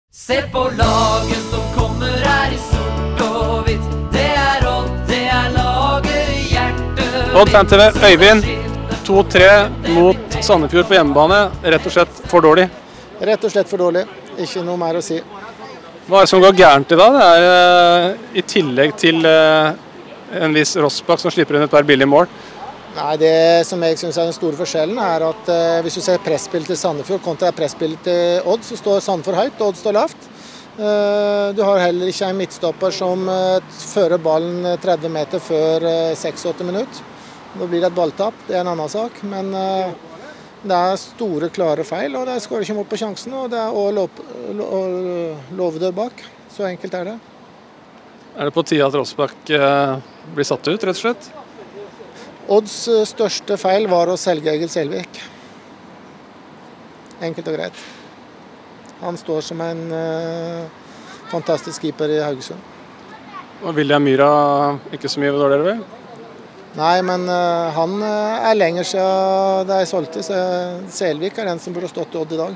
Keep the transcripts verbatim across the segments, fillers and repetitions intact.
Se på laget som kommer her i sort og hvitt. Det er Odd, det er laget i hjertet. Odd Fan T V, Øyvind, to tre mot Sandefjord på hjemmebane. Rett og slett for dårlig. Rett og slett for dårlig. Ikke noe mer å si. Hva er det som går gærent i dag? Det er uh, i tillegg til uh, en viss Rossbakk som slipper inn et par billige mål. Nei, Det som jeg synes er den store forskjellen er at uh, hvis du ser presspill til Sandefjord kontra presspill til Odd, så står Sandefjord høyt, Odd står lavt. Uh, du har heller ikke en midtstopper som uh, fører ballen tretti meter før uh, seks til åtte minutter. Da blir det et balltapp, det er en annen sak. Men uh, det er store, klare feil, og det skårer ikke mål på sjansen. Og det er også lov, lov, lovedør bak. Så enkelt er det. Er det på tide at Rossbakk uh, blir satt ut, rett og slett? Odds største feil var å selge Egil Selvik. Enkelt og greit. Han står som en uh, fantastisk keeper i Haugesund. Og William Myhra ikke så mye dårligere, vel? Nei, men uh, han uh, er lenger siden det er solgt, så Selvik er den som burde stått i Odd i dag.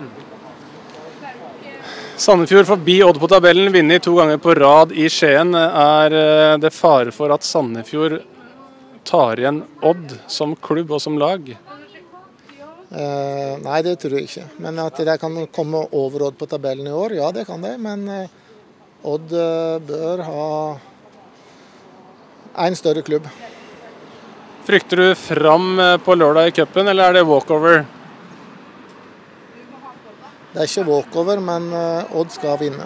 Sandefjord forbi Odd på tabellen, vinner to ganger på rad i Skien. Er uh, det fare for at Sandefjord tar igjen Odd som klubb og som lag? Uh, nei, det tror jeg ikke. Men at det kan komme over Odd på tabellen i år, ja det kan det. Men uh, Odd uh, bør ha en større klubb. Frykter du fram på lørdag i cupen, eller er det walkover? Det er ikke walkover, men uh, Odd skal vinne.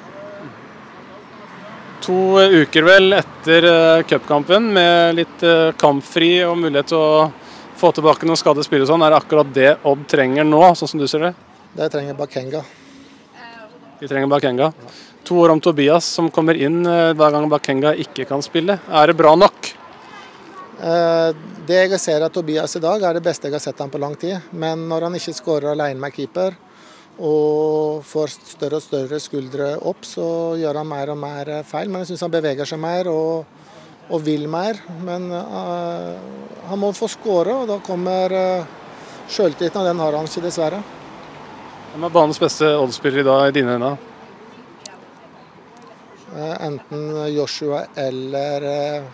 To uker vel etter uh, cupkampen, med litt uh, kampfri og mulighet til å få tilbake noen skadde spillere. Sånn. Er det akkurat det Odd trenger nå, sånn som du ser det? Det trenger Bakenga. De trenger Bakenga. To år om Tobias som kommer inn uh, hver gang Bakenga ikke kan spille. Er det bra nok? Uh, det jeg ser av Tobias i dag er det beste jeg har sett ham på lang tid. Men når han ikke skårer alene med keeper, og får større og større skuldre opp, så gjør han mer og mer feil. Men jeg synes han beveger seg mer og, og vil mer. Men uh, han må få skåre, og da kommer uh, selvtilliten, og den har han ikke dessverre. Hvem er banens beste Odd-spiller i dag i dine øyne? Uh, enten Joshua eller uh,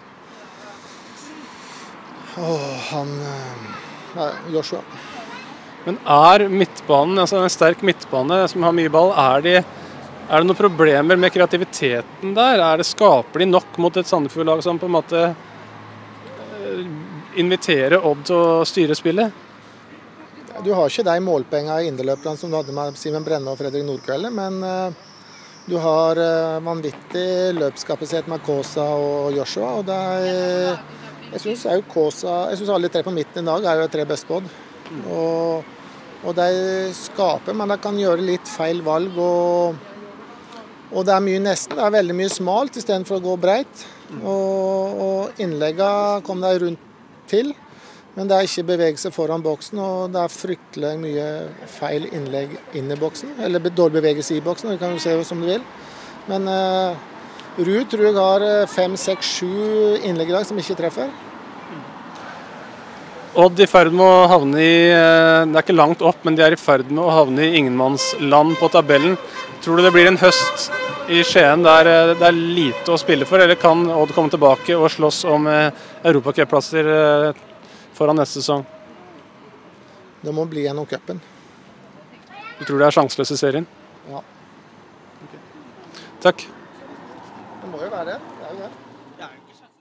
oh, han uh, Joshua. Men er midtbanen, altså en sterk midtbane som har mye ball, er, de, er det noen problemer med kreativiteten der? Er det skapelig nok mot et Sandefjord-lag som på en måte inviterer Odd til å styre spillet? Du har ikke de målpengene i indreløperne som du hadde med Simen Brenne og Fredrik Nordkvelde, men uh, du har uh, vanvittig løpskapasitet med Kåsa og Joshua. Og det er, jeg synes jo Kåsa, jeg synes alle tre på midten i dag er jo tre beste på Odd. Og, og de skaper, men de kan gjøre litt feil valg, og, og det er mye nesten, det er veldig mye smalt i stedet for å gå breit, og, og innleggene kom de rundt til, men det er ikke bevegelse foran boksen, og det er fryktelig mye feil innlegg inn i boksen, eller dårlig bevegelse i boksen, det kan du se som du vil, men uh, Ruud tror jeg har fem, seks, sju innlegg i dag som ikke treffer. Odd i ferd med å havne i, det er ikke langt opp, men de er i ferd med å havne i ingenmannsland på tabellen. Tror du det blir en høst i Skien der det er lite å spille for, eller kan Odd komme tilbake og slåss om europacupplasser foran neste sesong? Det må bli gjennom cupen. Du tror det er sjanseløs i serien? Ja. Okay. Takk. Det må jo være det. Det er jo det.